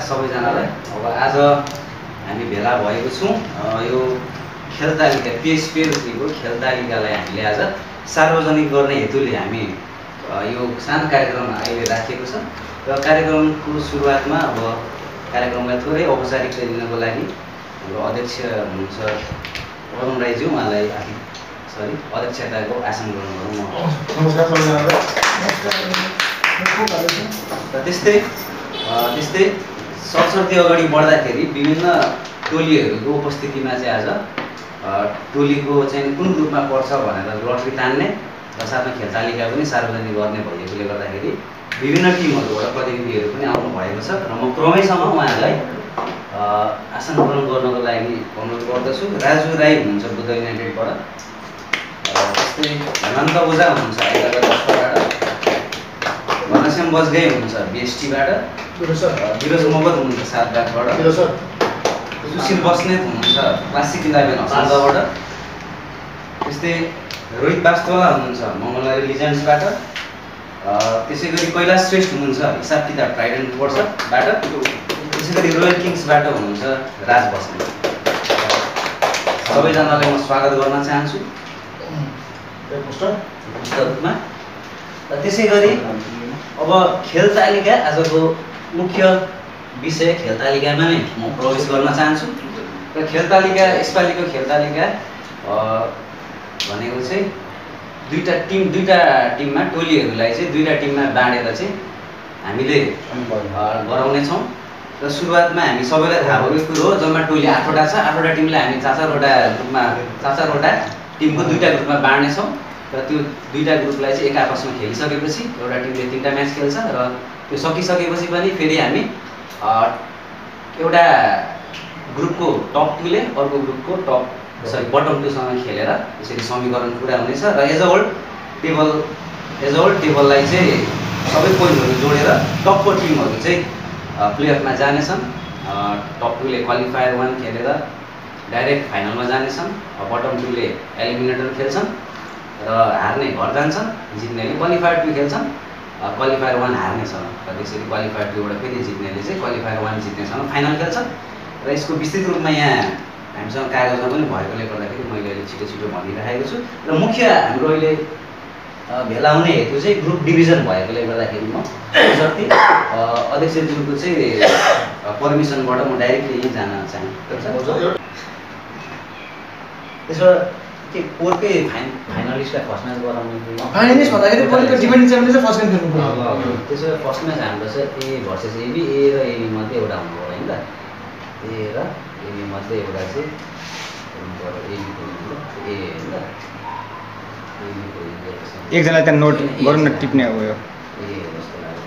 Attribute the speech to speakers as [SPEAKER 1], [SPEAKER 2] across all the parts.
[SPEAKER 1] सबैजनालाई। अब आज हामी भेला भएको छौँ यो खेल तालिका पेशपेको खेल तालिकालाई हामीले आज सार्वजनिक गर्ने हेतुले हामी यो सानो कार्यक्रम अहिले राखेको छ र कार्यक्रमको सुरुवातमा अब कार्यक्रमलाई थोरै औपचारिकता दिनको लागि हाम्रो अध्यक्ष हुनुहुन्छ अरुण राईज्यू, उहाँलाई अध्यक्षताको आसन ग्रहण गरौँ।
[SPEAKER 2] नमस्कार सबैजनालाई।
[SPEAKER 1] त्यस्तै सरसर्ती अगाडि बढ्दाखेरि विभिन्न टोलीहरूको उपस्थितिमा चाहिँ आज टोलीको चाहिँ कुन ग्रुपमा पर्छ भनेर लटरी तान्ने र साथमा खेल तालिका पनि सार्वजनिक गर्ने भएकोले गर्दाखेरि विभिन्न टिमहरूबाट प्रतिनिधिहरू पनि आउनु भएको छ र म क्रमैसँग उहाँहरूलाई आसन ग्रहण गर्नको लागि अनुरोध गर्दछु। राजु राई हुनुहुन्छ बुद्ध युनाइटेडबाट, त्यस्तै हेमन्त ओझा हुनुहुन्छ आइतबार दशबाट, घनश्याम बजगाई हुनुहुन्छ बिएसटीबाट, विरोज मगत हुनुहुन्छ सातबागबाट, सुशील बस्नेत हुनुहुन्छ क्लासिक 11 हसन्दबाट, त्यस्तै रोहित बास्तोला हुनुहुन्छ मङ्गलबारी लिजेन्ड्सबाट, त्यसै गरी कैलाश श्रेष्ठ हुनुहुन्छ हिसाब किताब ट्राइडेन्ट वर्षबाट, त्यसै गरी रोयल किङ्सबाट हुनुहुन्छ राज बस्नेत। सबैजनालाई म स्वागत गर्न चाहन्छु रूपमा। त्यसै गरी अब खेल तालिका आजको मुख्य विषय खेल तालिकामा नै म प्रवेश गर्न चाहन्छु र खेल तालिका यसपालिको खेल तालिका भनेको चाहिँ दुईटा टिममा टोलीहरूलाई चाहिँ दुईटा टिममा बाँडेर चाहिँ हामीले गराउनेछौँ र सुरुवातमा हामी सबैलाई थाहा भएको कुरो हो, जम्मा टोली 8वटा छ। 8वटा टिमलाई हामी 4-4वटा टिमको दुईटा ग्रुपमा बाँड्नेछौँ र त्यो दुईटा ग्रुपलाई चाहिँ एक आपसमा खेलिसकेपछि एउटा टिमले 3टा म्याच खेल्छ र त्यो सकिसकेपछि पनि फेरि हामी एउटा ग्रुपको टप 2ले अर्को ग्रुपको बटम 2सँग खेलेर यसरी समीकरण पुरा हुनेछ र एज अ होल टेबललाई चाहिँ सबै पोइन्टहरू जोडेर टपको टिमहरू चाहिँ प्लेअफमा जानेछन्। टप 2ले क्वालिफायर 1 खेलेर डाइरेक्ट फाइनलमा जानेछन्, बटम 2ले एलिमिनेटर खेल्छन् र हार्ने घर जान्छन्, जित्नेले क्वालिफायर 2 खेल्छन्, क्वालिफायर 1 हार्नेसँग र त्यसरी क्वालिफायर 2बाट फेरि जित्नेले चाहिँ क्वालिफायर 1 जित्नेसँग फाइनल खेल्छन्। र यसको विस्तृत रूपमा यहाँ हामीसँग कागजमा पनि भएकोले गर्दाखेरि मैले अहिले छिटो भनिराखेको छु र मुख्य हाम्रो अहिले भेला हुने हेतु चाहिँ ग्रुप डिभिजन भएकोले गर्दाखेरि म अध्यक्षज्यूको चाहिँ पर्मिसनबाट म डाइरेक्टली यहीँ जान चाहन्छु। त्यसबाट के पोरकै फाइनलिस्टलाई फर्स्ट म्याच गराउने
[SPEAKER 3] फाइनलिस्ट भन्दाखेरि पोरको डिफेन्डिङ च्याम्पियन चाहिँ फर्स्ट गेम खेल्नु पर्यो।
[SPEAKER 1] त्यसो भए फर्स्ट म्याच हाम्रो चाहिँ ए भर्सेस एबी, ए र एबी मध्ये एउटा हुनु पर्यो हैन त। ए र एबी मध्ये एउटा चाहिँ हुनु पर्यो, एबीको ए हैन त। एबीको
[SPEAKER 2] एकजना त्यहाँ नोट गरौँ न, टिप्ने हो यो।
[SPEAKER 1] ए जस्तो लाग्यो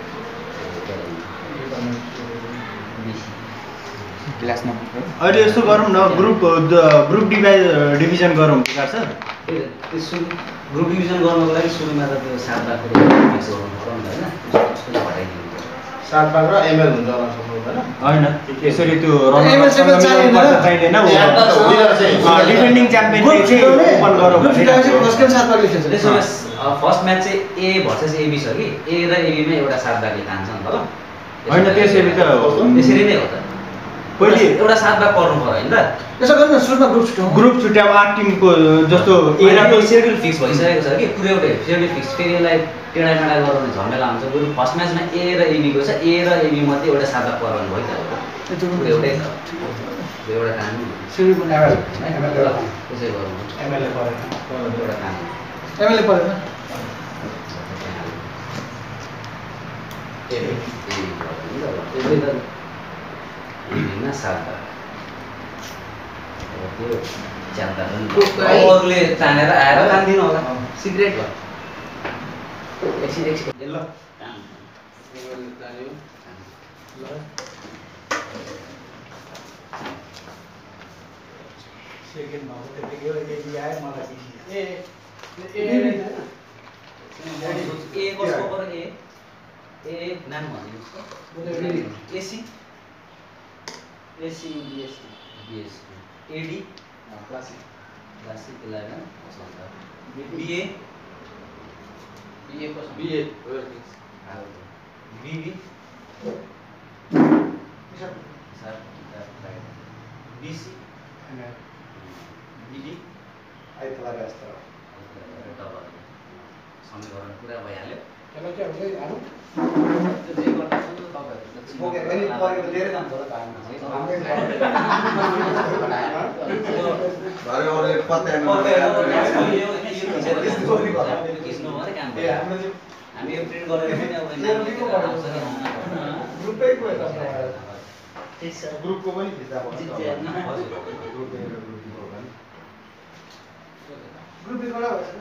[SPEAKER 2] क्लासमा
[SPEAKER 3] अहिले यस्तो गरौँ न, ग्रुप डिभिजन गरौँ विकास सर।
[SPEAKER 1] त्यसो ग्रुप डिभिजन गर्नको लागि सुरुमा त त्यो 7 लाखको म्याच गर्नु पर्यो नि हैन, त्यसको हटाइदिनु पर्यो।
[SPEAKER 2] 7 लाख र एमएल हुन्छ होला सम्भव हैन।
[SPEAKER 3] यसरी त्यो चाहिँदैन डिफेन्डिङ च्याम्पियनले चाहिँ ओपन गरौँ।
[SPEAKER 1] त्यसो भए फर्स्ट म्याच चाहिँ ए भर्सेस एबी छ कि ए र एबीमा एउटा 7 लाखले तान्छ नि त ल।
[SPEAKER 3] हैन त्यसरी त
[SPEAKER 1] त्यसरी नै हो त। पहिले एउटा 7 लाख पर्नु पर्यो हैन त।
[SPEAKER 3] यसो गर्नु न, सुरुमा ग्रुप छुट्याउ 8 टिमको जस्तो
[SPEAKER 1] ए र सेड्युल फिक्स भइसकेको छ कि पुरै एउटा सेड्युल फिक्स, फेरि यसलाई टेढा गराउने झमेला हुन्छ। ग्रुप फर्स्ट म्याचमा ए र एबीको छ, ए र एबी मध्ये एउटा 7 लाख पर्नु भयो त। एउटै छ, एउटा काम
[SPEAKER 3] सेड्युल पनि आएर
[SPEAKER 1] त्यसै गरौँ।
[SPEAKER 3] एमएलए परेन,
[SPEAKER 1] एउटा काम
[SPEAKER 3] एमएलए परेन।
[SPEAKER 1] एबीमा 7 लाख त्यो च्याप्दा पनि अरूले तानेर आएर तान्दिनु होला, सिक्रेट भयो। एकछिन ल
[SPEAKER 3] सेकेन्ड भएको त्यतिकै एबी आयो मलाई
[SPEAKER 1] ए कसको पर्यो? ए नाम भनिदिनुहोस् त। AC AC BST BST AD Classic 11 BA BA कसो बीए रोयल किङ्स बीबी हिसाब किताब BC BD समीकरण पुरा भइहाल्यो
[SPEAKER 4] त्यसलाई के हुन्छ हालौँ
[SPEAKER 1] त्यो जे गर्दा पनि तपाईँहरुले
[SPEAKER 4] धेरै काम गर्छ
[SPEAKER 1] हामी यो प्रिन्ट गरेर पनि अब आउँछ नि
[SPEAKER 4] ग्रुपैको यता
[SPEAKER 2] ग्रुपको पनि खिच्दा
[SPEAKER 4] ग्रुप कडा भएछ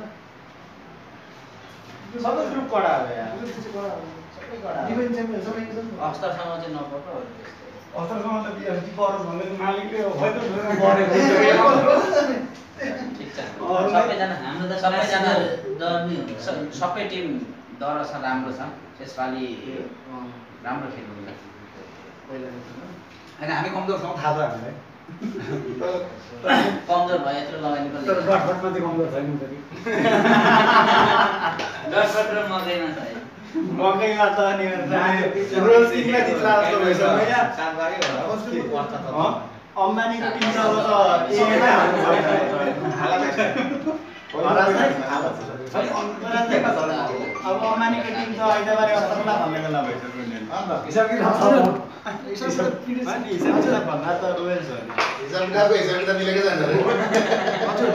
[SPEAKER 2] सबै ग्रुप कडा हो यार
[SPEAKER 4] सबै कडा डिफेन्स च्याम्पियन सबै
[SPEAKER 1] अस्तरसम्म चाहिँ नपर्छ
[SPEAKER 2] अन्तरसम्म त बिएसटी परोस् भन्दै मालिकले हो खै त
[SPEAKER 1] ठिक छ सबैजना हाम्रो त सबैजना सबै टिम दर छ राम्रो छ यसपालि राम्रो खेल्नु
[SPEAKER 4] हैन हामी कमजोर छौं थाहा छ हामीलाई
[SPEAKER 1] कमजोर भए यत्रो लगानी पर्छ
[SPEAKER 4] तर डटमा चाहिँ कमजोर छैन त नि
[SPEAKER 1] डटपट र मकैमा छ
[SPEAKER 4] मकैमा त नि रोज किनला जित्ला जस्तो भइछ हैन अम्बानीको टिम त अब अम्बानीको टिम त आइतबारे अस्पतालमा भन्ने बेला भइसक्यो नि हिसाब किताब भन्दा त रोयल्स हो नि
[SPEAKER 2] हिसाब किताब मिलेकै छैन
[SPEAKER 4] हजुर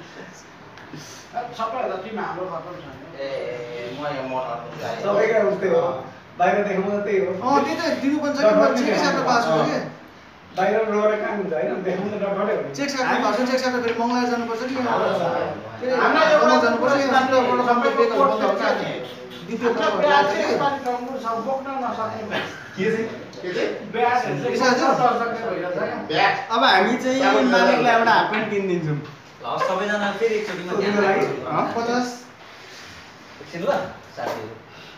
[SPEAKER 4] सबैहरु टिम हाम्रो खतम छ
[SPEAKER 1] ए म
[SPEAKER 4] सबैका उस्तै हो बाहिर देखाउनु त त्यही हो
[SPEAKER 5] त्यही त दिनुपर्छ कि म चेक स्यापले पास हो के
[SPEAKER 4] बाहिर रोएर काम हुन्छ हैन देखाउनु त डटडटै हो
[SPEAKER 5] चेक स्यापले पास हो चेक स्यापले फेरि मङलाएर जानुपर्छ कि
[SPEAKER 4] हामीलाई एउटा
[SPEAKER 5] जानुपर्छ
[SPEAKER 4] जानुपर्छ सबै कोर्ट हुन्छ नि
[SPEAKER 5] द्वितीय
[SPEAKER 4] यसपालि टङ्गु सब बोक्न नसक्ने
[SPEAKER 2] के चाहिँ
[SPEAKER 4] ब्याट
[SPEAKER 2] ब्याट
[SPEAKER 5] अब हामी चाहिँ मालिकलाई एउटा हाफ प्यान्ट किनिदिन्छौँ
[SPEAKER 1] ल सबैजना फेरि एकचोटिमा ध्यान राख्नु
[SPEAKER 5] 50
[SPEAKER 1] एकछिन ल साथीहरु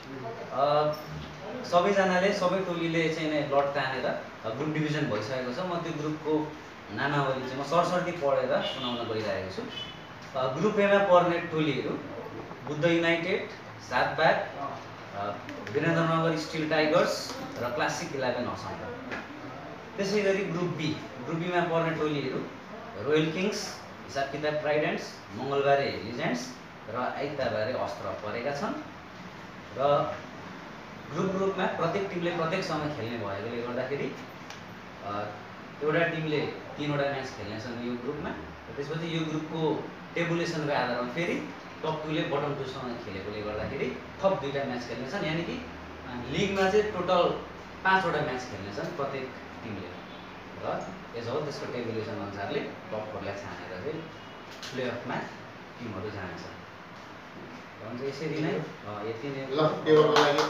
[SPEAKER 1] सबैजनाले सबै टोलीले चाहिँ नै लट तानेर ग्रुप डिभिजन भइसकेको छ म त्यो ग्रुपको नामावली चाहिँ म सरसर्ती पढेर सुनाउन गइरहेको छु ग्रुप एमा पर्ने टोलीहरू Buddha united Satbag Birendranagar steel tigers र क्लासिक 11 असम त्यसै गरी ग्रुप बीमा पर्ने टोलीहरू रोयल किङ्स हिसाब किताब ट्राइडेन्ट्स मङ्गलबारे लिजेन्ड्स र आइतबारे अस्त्र परेका छन् र ग्रुपमा प्रत्येक टिमले प्रत्येक समय खेल्ने भएकोले गर्दाखेरि एउटा टिमले 3 वटा म्याच खेल्नेछन् यो ग्रुपमा त्यसपछि यो ग्रुपको टेबुलेसनको आधारमा फेरि टप 2 ले बटम 2 सँग खेलेकोले गर्दाखेरि थप 2टा म्याच खेल्नेछन् यानी कि लिगमा चाहिँ टोटल 5 वटा म्याच खेल्नेछन् प्रत्येक टिमले र यसो त्यसको टेबुलेसन अनुसारले टप 4 लाई छानेर चाहिँ प्लेअफमा टिमहरू जानेछ भन्छ यसरी नै यति नै
[SPEAKER 2] ल टेबलको लागि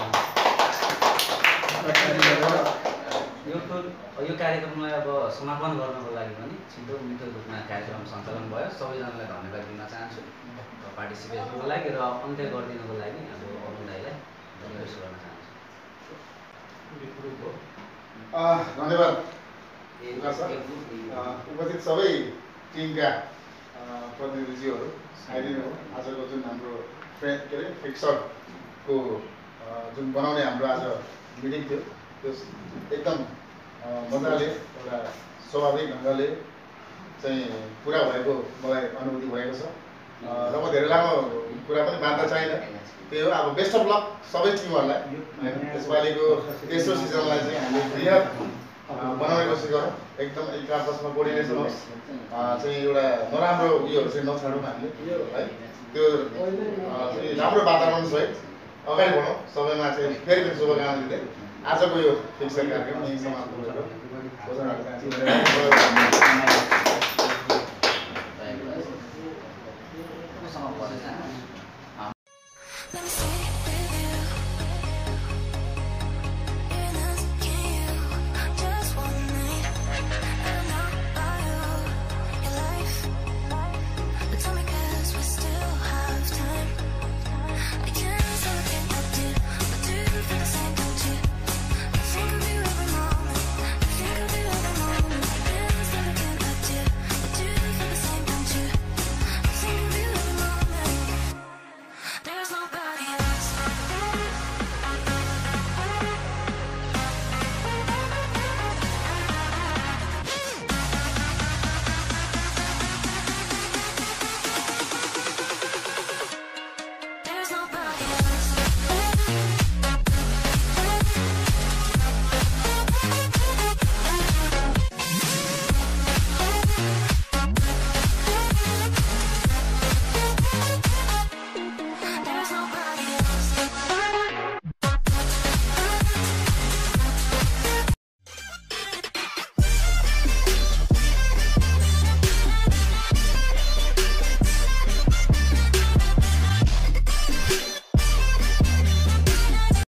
[SPEAKER 1] यो कार्यक्रमलाई अब समापन गर्नको लागि पनि छिटो मिठो रूपमा कार्यक्रम सञ्चालन भयो सबैजनालाई धन्यवाद दिन चाहन्छु पार्टिसिपेसनको लागि र अन्त्य गरिदिनुको लागि अब अरुण दाइलाई रिक्वेस्ट गर्न चाहन्छु
[SPEAKER 2] धन्यवाद उपस्थित सबै टिमका प्रतिनिधिज्यूहरू आइदिनु हो आजको जुन हाम्रो फ्रेन्ड के अरे फिक्सरको जुन बनाउने हाम्रो आज मिटिङ थियो त्यो एकदम मजाले एउटा स्वाभाविक ढङ्गले चाहिँ पुरा भएको मलाई अनुभूति भएको छ र म धेरै लामो कुरा पनि बाँड्न चाहिनँ त्यही हो अब बेस्ट अफ लक सबै टिमहरूलाई यसपालिको तेस्रो सिजनलाई चाहिँ हामीले बृहत बनाउने कोसिस गरौँ एकदम एकापसमा कोर्डिनेसन होस् चाहिँ एउटा नराम्रो उयोहरू चाहिँ नछाडौँ हामीले है त्यो चाहिँ राम्रो वातावरण सहित अगाडि बढौँ सबैमा चाहिँ फेरि पनि शुभकामना दिँदै आजको यो फिक्सर कार्यक्रम यहीँ समाप्त गरेर
[SPEAKER 1] सँग